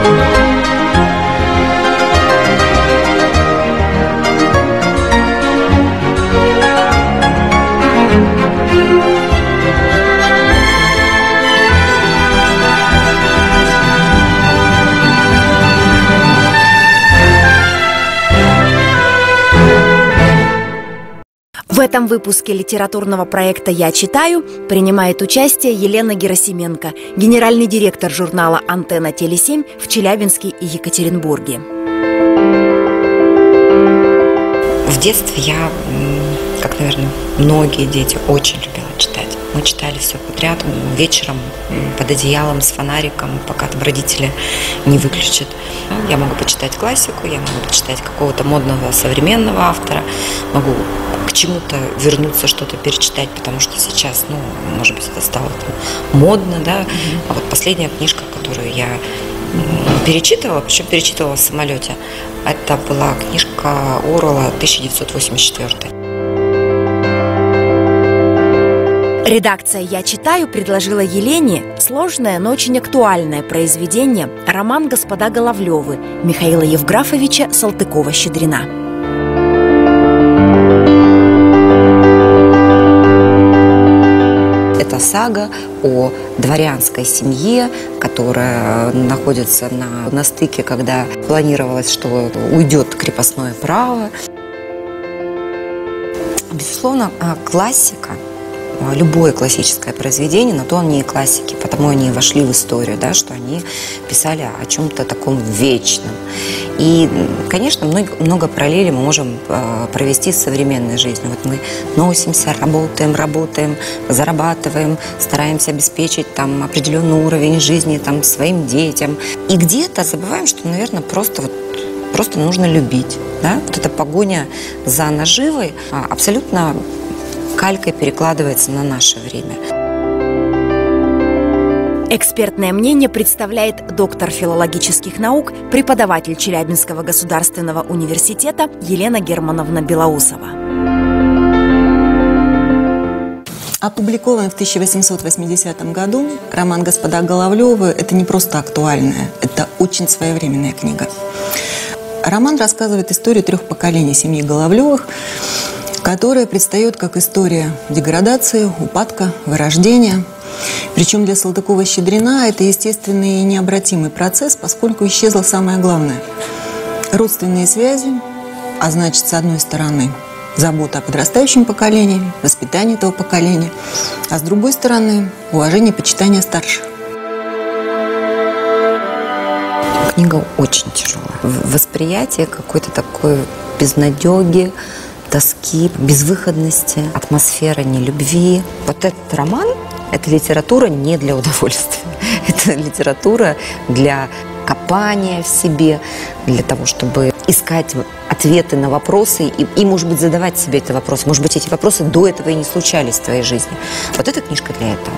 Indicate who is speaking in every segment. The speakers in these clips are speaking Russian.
Speaker 1: В этом выпуске литературного проекта «Я читаю» принимает участие Елена Герасименко, генеральный директор журнала «Антенна Теле7» в Челябинске и Екатеринбурге.
Speaker 2: В детстве я, как, наверное, многие дети, очень любила читать. Мы читали все подряд, вечером под одеялом с фонариком, пока там родители не выключат. Я могу почитать классику, я могу почитать какого-то модного современного автора, могу к чему-то вернуться, что-то перечитать, потому что сейчас, может быть, это стало модно, да. А вот последняя книжка, которую я перечитывала, причем перечитывала в самолете, это была книжка Оруэлла 1984.
Speaker 1: Редакция «Я читаю» предложила Елене сложное, но очень актуальное произведение – роман «Господа Головлёвы» Михаила Евграфовича Салтыкова-Щедрина.
Speaker 2: Это сага о дворянской семье, которая находится на стыке, когда планировалось, что уйдет крепостное право. Безусловно, классика. Любое классическое произведение, на то они и классики, потому они и вошли в историю, да, что они писали о чем-то таком вечном. И, конечно, много параллелей мы можем провести с современной жизнью. Вот мы носимся, работаем, зарабатываем, стараемся обеспечить там определенный уровень жизни там своим детям. И где-то забываем, что, наверное, просто нужно любить. Да? Вот эта погоня за наживой абсолютно калькой перекладывается на наше время.
Speaker 1: Экспертное мнение представляет доктор филологических наук, преподаватель Челябинского государственного университета Елена Германовна Белоусова.
Speaker 3: Опубликованный в 1880 году роман «Господа Головлёвы» – это не просто актуальная, это очень своевременная книга. Роман рассказывает историю 3 поколений семьи Головлёвых, которая предстает как история деградации, упадка, вырождения. Причем для Салтыкова-Щедрина это естественный и необратимый процесс, поскольку исчезло самое главное – родственные связи, а значит, с одной стороны, забота о подрастающем поколении, воспитание этого поколения, а с другой стороны, уважение и почитание старших.
Speaker 2: Книга очень тяжелая. Восприятие какой-то такой безнадёги, тоски, безвыходности, атмосфера нелюбви. Вот этот роман – это литература не для удовольствия. Это литература для копания в себе, для того, чтобы искать ответы на вопросы и, может быть, задавать себе этот вопрос. Может быть, эти вопросы до этого и не случались в твоей жизни. Вот эта книжка для этого.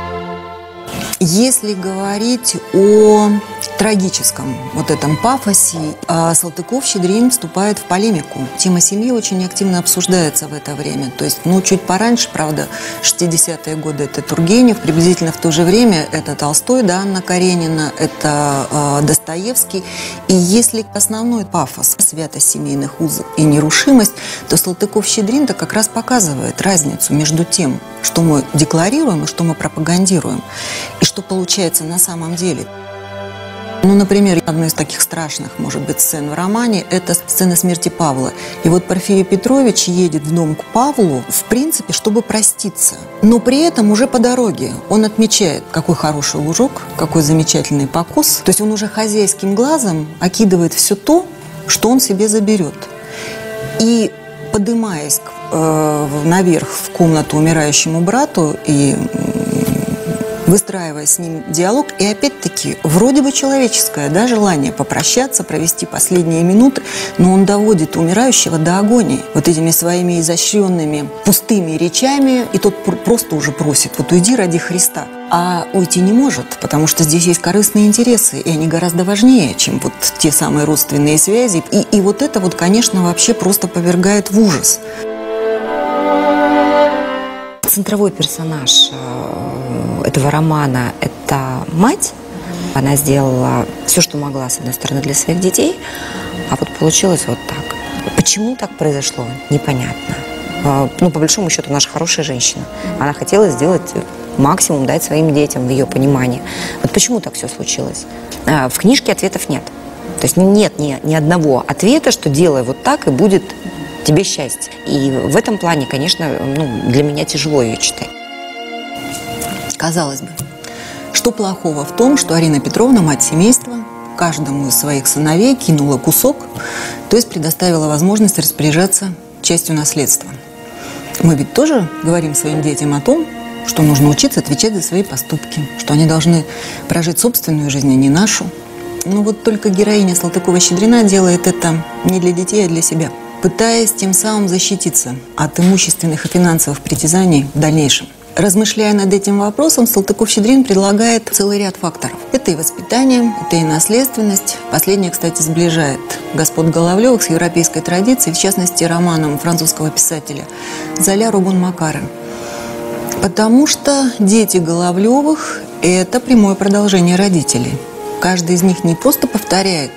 Speaker 3: Если говорить о трагическом вот этом пафосе, Салтыков-Щедрин вступает в полемику. Тема семьи очень активно обсуждается в это время. То есть, чуть пораньше, правда, 60-е годы это Тургенев, приблизительно в то же время это Толстой, да, Анна Каренина, это Достоевский. И если основной пафос, святость семейных уз и нерушимость, то Салтыков-Щедрин-то как раз показывает разницу между тем, что мы декларируем и что мы пропагандируем, и что получается на самом деле. Например, одна из таких страшных, может быть, сцен в романе – это сцена смерти Павла. И вот Порфирий Петрович едет в дом к Павлу, в принципе, чтобы проститься. Но при этом уже по дороге он отмечает, какой хороший лужок, какой замечательный покос. То есть он уже хозяйским глазом окидывает все то, что он себе заберет. И, поднимаясь наверх в комнату умирающему брату и выстраивая с ним диалог, и опять-таки вроде бы человеческое, да, желание попрощаться, провести последние минуты, но он доводит умирающего до агонии вот этими своими изощренными пустыми речами, и тот просто уже просит: вот уйди ради Христа. А уйти не может, потому что здесь есть корыстные интересы, и они гораздо важнее, чем вот те самые родственные связи. И вот это вот, конечно, вообще просто повергает в ужас.
Speaker 2: Центровой персонаж этого романа – это мать, Она сделала все, что могла, с одной стороны, для своих детей, а вот получилось вот так. Почему так произошло, непонятно. Ну, по большому счету, наша хорошая женщина. Она хотела сделать максимум, дать своим детям в ее понимании. Вот почему так все случилось? В книжке ответов нет. То есть нет ни одного ответа, что делай вот так, и будет тебе счастье. И в этом плане, конечно, для меня тяжело ее читать.
Speaker 3: Казалось бы, что плохого в том, что Арина Петровна, мать семейства, каждому из своих сыновей кинула кусок, то есть предоставила возможность распоряжаться частью наследства. Мы ведь тоже говорим своим детям о том, что нужно учиться отвечать за свои поступки, что они должны прожить собственную жизнь, а не нашу. Но вот только героиня Салтыкова-Щедрина делает это не для детей, а для себя, пытаясь тем самым защититься от имущественных и финансовых притязаний в дальнейшем. Размышляя над этим вопросом, Салтыков-Щедрин предлагает целый ряд факторов. Это и воспитание, это и наследственность. Последнее, кстати, сближает господ Головлевых с европейской традицией, в частности, романом французского писателя Золя Рогон-Макара. Потому что дети Головлевых – это прямое продолжение родителей. Каждый из них не просто повторяет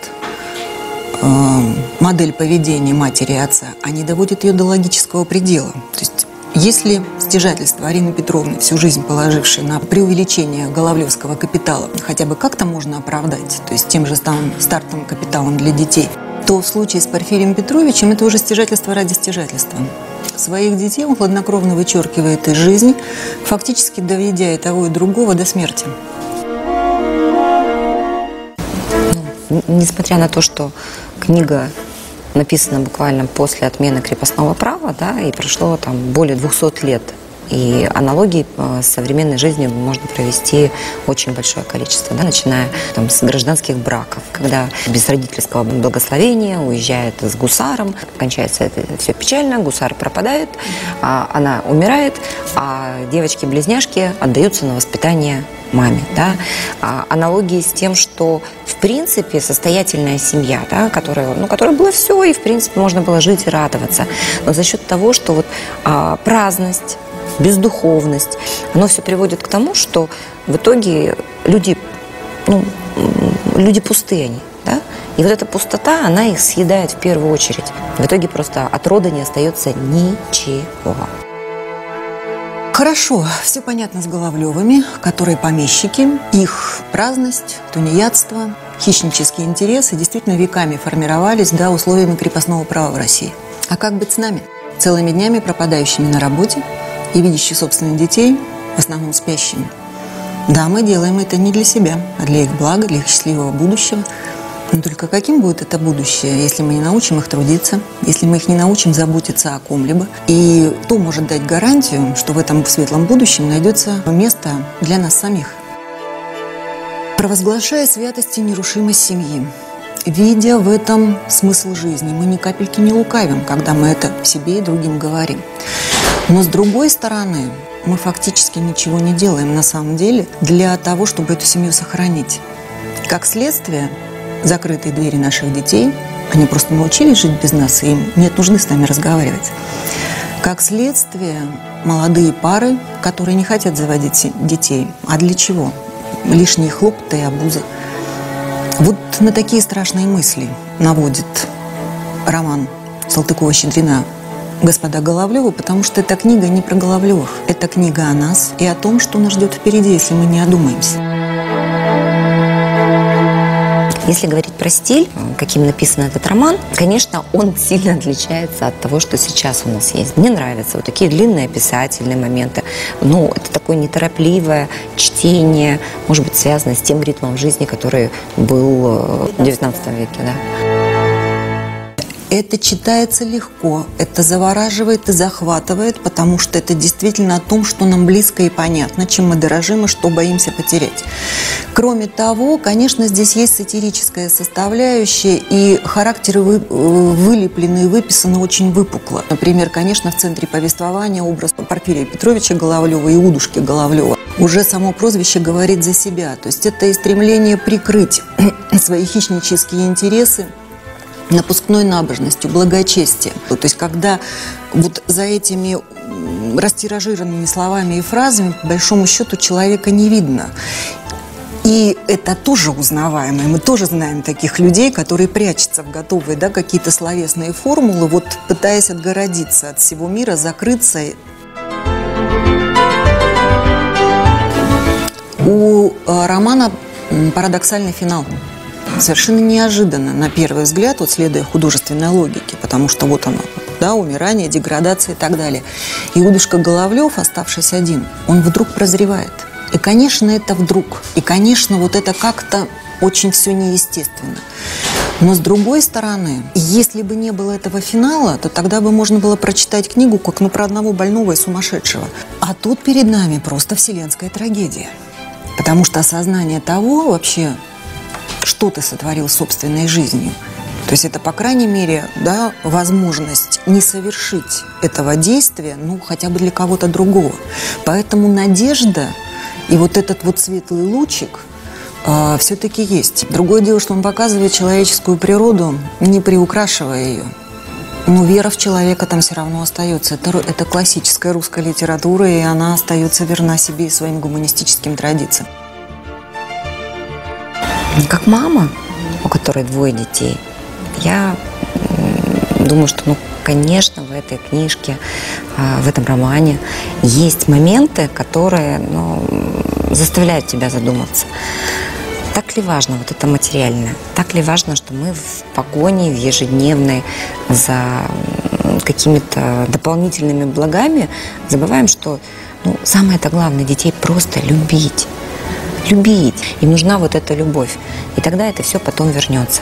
Speaker 3: модель поведения матери и отца, они доводят ее до логического предела. То есть если стяжательство Арины Петровны, всю жизнь положившей на преувеличение головлевского капитала, хотя бы как-то можно оправдать, то есть тем же стартовым капиталом для детей, то в случае с Порфирием Петровичем это уже стяжательство ради стяжательства. Своих детей он хладнокровно вычеркивает из жизни, фактически доведя и того, и другого до смерти.
Speaker 2: Несмотря на то, что книга написано буквально после отмены крепостного права, да, и прошло там более 200 лет. И аналогий с современной жизнью можно провести очень большое количество, да, начиная там, с гражданских браков, когда без родительского благословения уезжает с гусаром, кончается это все печально, гусар пропадает, она умирает, а девочки-близняшки отдаются на воспитание маме. Да? Аналогии с тем, что в принципе состоятельная семья, да, которая была все, и в принципе можно было жить и радоваться. Но за счет того, что вот праздность, бездуховность, оно все приводит к тому, что в итоге люди пустые они. Да? И вот эта пустота, она их съедает в первую очередь. В итоге просто от рода не остается ничего.
Speaker 3: Хорошо, все понятно с Головлевыми, которые помещики, их праздность, тунеядство, хищнические интересы действительно веками формировались, да, условиями крепостного права в России. А как быть с нами? Целыми днями пропадающими на работе и видящими собственных детей, в основном спящими. Да, мы делаем это не для себя, а для их блага, для их счастливого будущего. Но только каким будет это будущее, если мы не научим их трудиться, если мы их не научим заботиться о ком-либо? И кто может дать гарантию, что в этом светлом будущем найдется место для нас самих? Провозглашая святость и нерушимость семьи, видя в этом смысл жизни, мы ни капельки не лукавим, когда мы это себе и другим говорим. Но с другой стороны, мы фактически ничего не делаем на самом деле для того, чтобы эту семью сохранить. Как следствие, закрытые двери наших детей, они просто научились жить без нас, и им нет нужды с нами разговаривать. Как следствие, молодые пары, которые не хотят заводить детей. А для чего? Лишние хлопоты и обуза. Вот на такие страшные мысли наводит роман Салтыкова-Щедрина «Господа Головлевы», потому что эта книга не про Головлевых. Это книга о нас и о том, что нас ждет впереди, если мы не одумаемся.
Speaker 2: Если говорить про стиль, каким написан этот роман, конечно, он сильно отличается от того, что сейчас у нас есть. Мне нравятся вот такие длинные описательные моменты. Ну, это такое неторопливое чтение, может быть, связано с тем ритмом жизни, который был в XIX веке. Да.
Speaker 3: Это читается легко, это завораживает и захватывает, потому что это действительно о том, что нам близко и понятно, чем мы дорожим и что боимся потерять. Кроме того, конечно, здесь есть сатирическая составляющая, и характеры вылеплены и выписаны очень выпукло. Например, конечно, в центре повествования образ Порфирия Петровича Головлева и Удушки Головлева. Уже само прозвище говорит за себя, то есть это и стремление прикрыть свои хищнические интересы напускной набожностью, благочестием. То есть когда вот за этими растиражированными словами и фразами, по большому счету, человека не видно. И это тоже узнаваемо. Мы тоже знаем таких людей, которые прячутся в готовые, да, какие-то словесные формулы, вот пытаясь отгородиться от всего мира, закрыться. У романа парадоксальный финал. Совершенно неожиданно, на первый взгляд, вот следуя художественной логике, потому что вот оно, да, умирание, деградация и так далее. Иудушка Головлев, оставшись один, он вдруг прозревает. И, конечно, это вдруг. И, конечно, вот это как-то очень все неестественно. Но, с другой стороны, если бы не было этого финала, то тогда бы можно было прочитать книгу как, ну, про одного больного и сумасшедшего. А тут перед нами просто вселенская трагедия. Потому что осознание того вообще, что ты сотворил собственной жизнью, то есть это, по крайней мере, да, возможность не совершить этого действия, ну, хотя бы для кого-то другого. Поэтому надежда и вот этот вот светлый лучик все-таки есть. Другое дело, что он показывает человеческую природу, не приукрашивая ее. Но вера в человека там все равно остается. Это классическая русская литература, и она остается верна себе и своим гуманистическим традициям.
Speaker 2: Как мама, у которой 2 детей, я думаю, что, ну, конечно, в этой книжке, в этом романе есть моменты, которые, ну, заставляют тебя задуматься. Так ли важно вот это материальное? Так ли важно, что мы в погоне, в ежедневной за какими-то дополнительными благами забываем, что, ну, самое-то главное детей просто любить. Любить. Им нужна вот эта любовь. И тогда это все потом вернется.